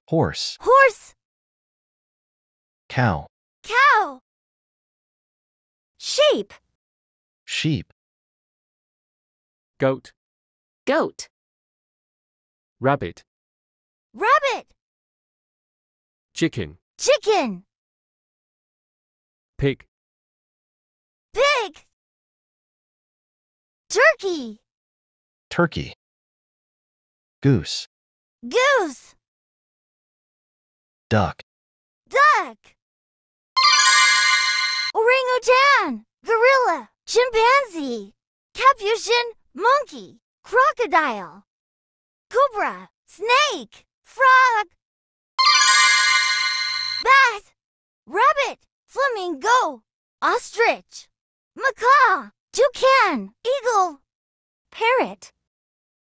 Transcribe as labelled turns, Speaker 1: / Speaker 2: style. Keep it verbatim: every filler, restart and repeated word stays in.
Speaker 1: horse,
Speaker 2: horse,
Speaker 1: cow,
Speaker 2: cow, sheep,
Speaker 1: sheep,
Speaker 3: goat,
Speaker 2: goat,
Speaker 3: rabbit,
Speaker 2: rabbit,
Speaker 3: chicken,
Speaker 2: chicken,
Speaker 3: pig,
Speaker 2: pig, turkey,
Speaker 1: turkey, goose,
Speaker 2: goose,
Speaker 1: duck,
Speaker 2: duck, orangutan, gorilla, chimpanzee, capuchin, monkey, crocodile, cobra, snake, frog, bat, rabbit, flamingo, ostrich, macaw, toucan, eagle, parrot,